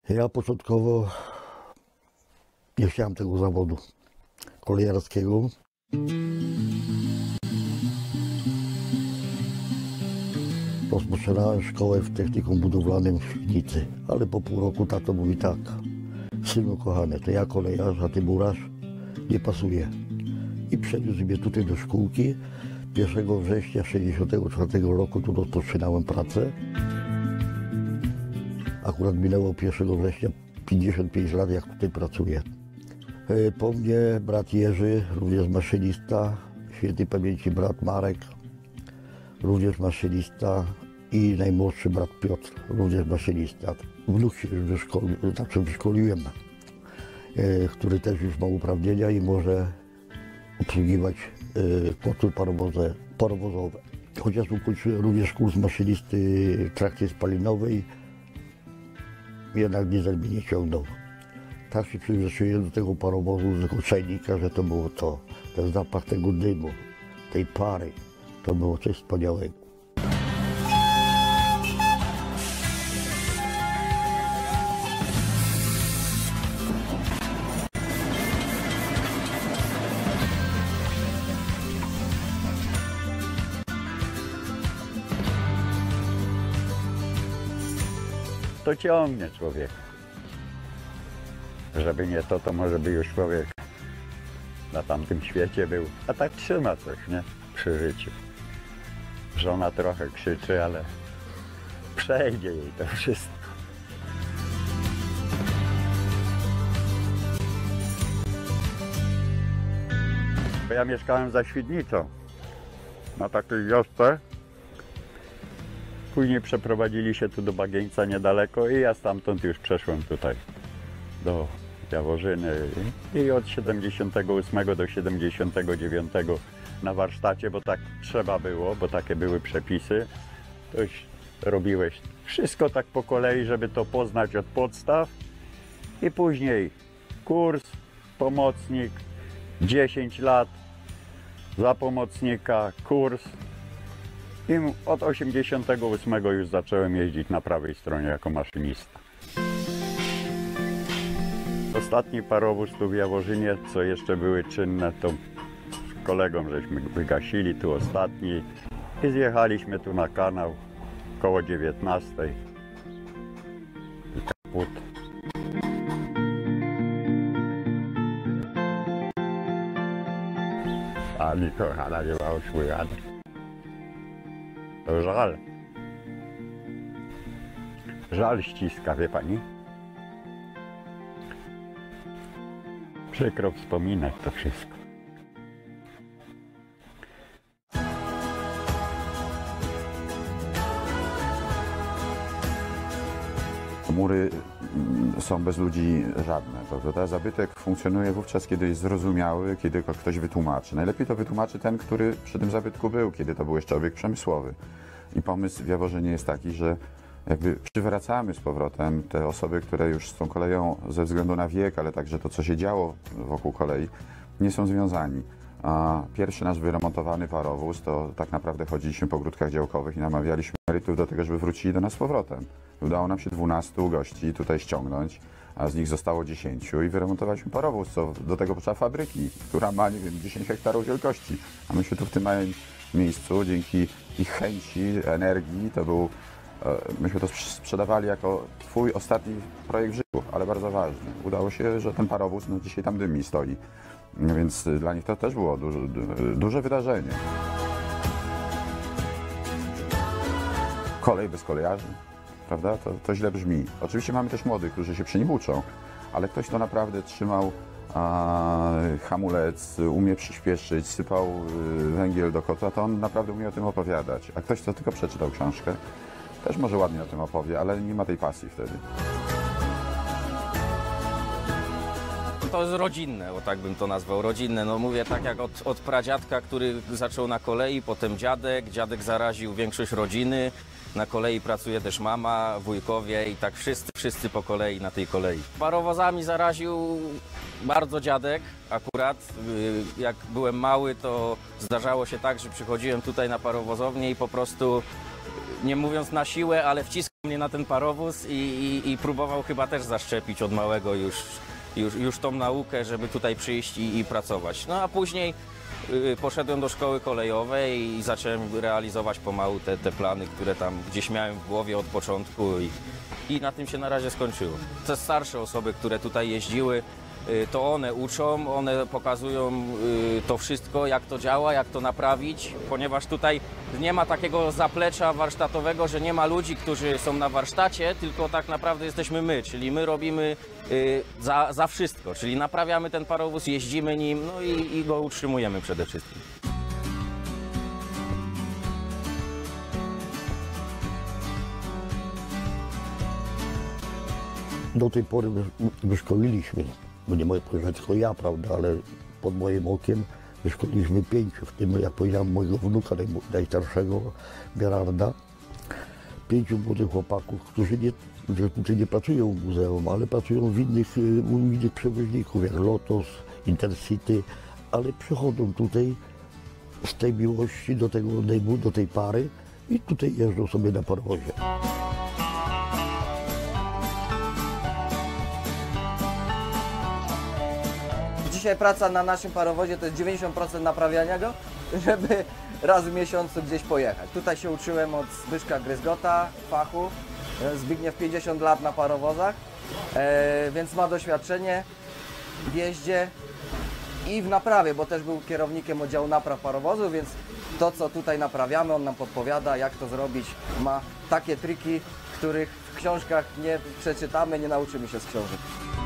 Ja początkowo nie chciałem tego zawodu kolejarskiego. Rozpoczynałem szkołę w technikum budowlanym w Świdnicy, ale po pół roku tato mówi tak: synu kochany, to ja kolejarz, a ty murarz, nie pasuje. I przeniósł mnie tutaj do szkółki. 1 września 1964 roku tu rozpoczynałem pracę. Akurat minęło 1 września 55 lat, jak tutaj pracuję. Po mnie brat Jerzy, również maszynista, świętej pamięci brat Marek, również maszynista, i najmłodszy brat Piotr, również maszynista. Wnuk się już wyszkoliłem, który też już ma uprawnienia i może obsługiwać kotle parowozowe. Chociaż ukończyłem również kurs maszynisty trakcji spalinowej, jednak diesel mnie nie ciągnął. Tak się przyzwyczaiłem do tego parowozu, do tego czajnika, że to było to. Ten zapach tego dymu, tej pary, to było coś wspaniałego. To ciągnie człowieka. Żeby nie to, to może by już człowiek na tamtym świecie był. A tak trzyma coś, nie? Przy życiu. Żona trochę krzyczy, ale przejdzie jej to wszystko. Bo ja mieszkałem za Świdnicą, na takiej wiosce. Później przeprowadzili się tu do Bagieńca niedaleko i ja stamtąd już przeszłem tutaj do Jaworzyny i od 78 do 79 na warsztacie, bo tak trzeba było, bo takie były przepisy. To już robiłeś wszystko tak po kolei, żeby to poznać od podstaw i później kurs, pomocnik, 10 lat za pomocnika, kurs. I od 88 już zacząłem jeździć na prawej stronie jako maszynista. Ostatni parowóz tu w Jaworzynie, co jeszcze były czynne, to z kolegą żeśmy wygasili tu ostatni i zjechaliśmy tu na kanał koło 19. I kaput. Ani kochana, nie ma ośmiany. To żal. Żal ściska, wie pani? Przykro wspominać to wszystko. Mury są bez ludzi żadne, prawda? Zabytek funkcjonuje wówczas, kiedy jest zrozumiały, kiedy go ktoś wytłumaczy. Najlepiej to wytłumaczy ten, który przy tym zabytku był, kiedy to był jeszcze obiekt przemysłowy. I pomysł w Jaworzynie jest taki, że jakby przywracamy z powrotem te osoby, które już z tą koleją ze względu na wiek, ale także to, co się działo wokół kolei, nie są związani. A pierwszy nasz wyremontowany parowóz, to tak naprawdę chodziliśmy po ogródkach działkowych i namawialiśmy emerytów do tego, żeby wrócili do nas z powrotem. Udało nam się 12 gości tutaj ściągnąć, a z nich zostało 10 i wyremontowaliśmy parowóz, co do tego potrzeba fabryki, która ma, nie wiem, 10 hektarów wielkości. A myśmy tu w tym małym miejscu, dzięki ich chęci, energii, to był, myśmy to sprzedawali jako twój ostatni projekt w życiu, ale bardzo ważny. Udało się, że ten parowóz no, dzisiaj tam dymi stoi. Więc dla nich to też było duże wydarzenie. Kolej bez kolejarzy, prawda? To źle brzmi. Oczywiście mamy też młodych, którzy się przy nim uczą, ale ktoś, kto naprawdę trzymał hamulec, umie przyspieszyć, sypał węgiel do kotła, to on naprawdę umie o tym opowiadać. A ktoś, kto tylko przeczytał książkę, też może ładnie o tym opowie, ale nie ma tej pasji wtedy. To jest rodzinne, bo tak bym to nazwał, rodzinne. No mówię tak jak od pradziadka, który zaczął na kolei, potem dziadek zaraził większość rodziny. Na kolei pracuje też mama, wujkowie i tak wszyscy po kolei na tej kolei. Parowozami zaraził bardzo dziadek akurat. Jak byłem mały, to zdarzało się tak, że przychodziłem tutaj na parowozownię i po prostu nie mówiąc na siłę, ale wciskał mnie na ten parowóz i próbował chyba też zaszczepić od małego już tą naukę, żeby tutaj przyjść i pracować. No a później poszedłem do szkoły kolejowej i zacząłem realizować pomału te plany, które tam gdzieś miałem w głowie od początku i na tym się na razie skończyło. Te starsze osoby, które tutaj jeździły, to one uczą, one pokazują to wszystko, jak to działa, jak to naprawić, ponieważ tutaj nie ma takiego zaplecza warsztatowego, że nie ma ludzi, którzy są na warsztacie, tylko tak naprawdę jesteśmy my, czyli my robimy za wszystko, czyli naprawiamy ten parowóz, jeździmy nim, no i go utrzymujemy przede wszystkim. Do tej pory wyszkoliliśmy, bo nie mogę powiedzieć tylko ja, prawda, ale pod moim okiem wyszkoliliśmy 5, w tym, jak powiedziałem, mojego wnuka najstarszego, Gerarda. 5 młodych chłopaków, którzy nie pracują w muzeum, ale pracują u innych przewoźników, jak Lotos, Intercity, ale przychodzą tutaj z tej miłości do tego odejmu, do tej pary i tutaj jeżdżą sobie na parowozie. Dzisiaj praca na naszym parowozie to jest 90% naprawiania go, żeby raz w miesiącu gdzieś pojechać. Tutaj się uczyłem od Zbyszka Gryzgota, fachu. Zbigniew 50 lat na parowozach, więc ma doświadczenie w jeździe i w naprawie, bo też był kierownikiem oddziału napraw parowozu, więc to, co tutaj naprawiamy, on nam podpowiada, jak to zrobić. Ma takie triki, których w książkach nie przeczytamy, nie nauczymy się z książek.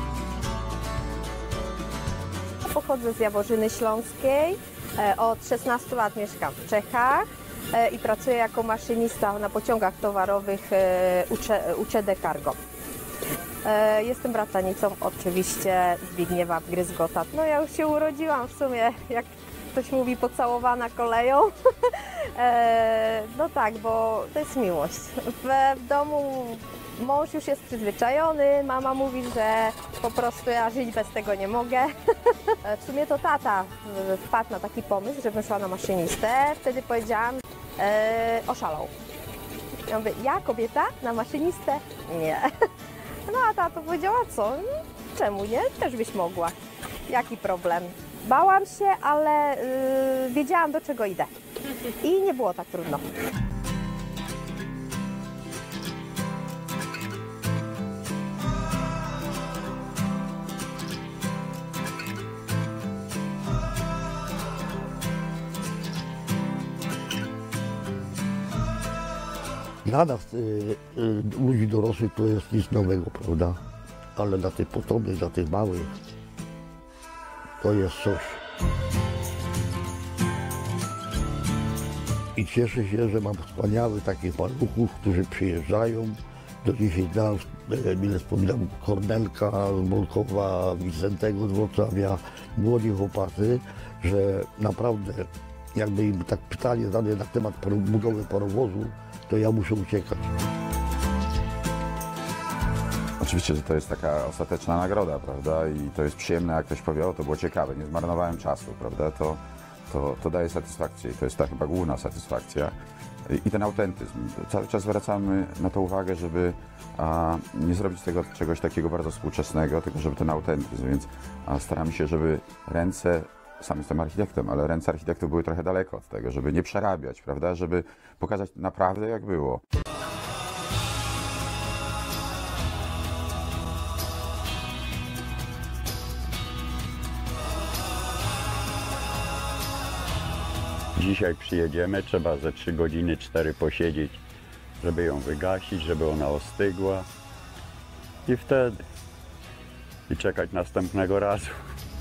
Pochodzę z Jaworzyny Śląskiej, od 16 lat mieszkam w Czechach i pracuję jako maszynista na pociągach towarowych UCD Cargo. Jestem bratanicą oczywiście Zbigniewa Gryzgota. No ja już się urodziłam w sumie, jak ktoś mówi, pocałowana koleją. No tak, bo to jest miłość. W domu mąż już jest przyzwyczajony, mama mówi, że po prostu ja żyć bez tego nie mogę. W sumie to tata wpadł na taki pomysł, żebym szła na maszynistę. Wtedy powiedziałam, oszalał. Ja mówię, ja kobieta na maszynistę? Nie. No a tata powiedziała, co? Czemu nie? Też byś mogła. Jaki problem? Bałam się, ale wiedziałam, do czego idę. I nie było tak trudno. Dla nas, ludzi dorosłych, to jest nic nowego, prawda? Ale dla tych potomnych, dla tych małych, to jest coś. I cieszę się, że mam wspaniałych takich maluchów, którzy przyjeżdżają. Do dzisiaj znam, mile wspominam, Kornelka z Bolkowa, Wicentego z Wrocławia, młodzi chłopacy, że naprawdę, jakby im tak pytanie zadane na temat budowy parowozu, to ja muszę uciekać. Oczywiście, że to jest taka ostateczna nagroda, prawda? I to jest przyjemne, jak ktoś powie, o, to było ciekawe, nie zmarnowałem czasu, prawda? To daje satysfakcję i to jest ta chyba główna satysfakcja. I ten autentyzm. Cały czas zwracamy na to uwagę, żeby nie zrobić tego czegoś takiego bardzo współczesnego, tylko żeby ten autentyzm, więc staramy się, żeby ręce, sam jestem architektem, ale ręce architektów były trochę daleko od tego, żeby nie przerabiać, prawda? Żeby pokazać naprawdę, jak było. Dzisiaj przyjedziemy, trzeba ze 3 godziny, 4 posiedzieć, żeby ją wygasić, żeby ona ostygła i wtedy czekać następnego razu.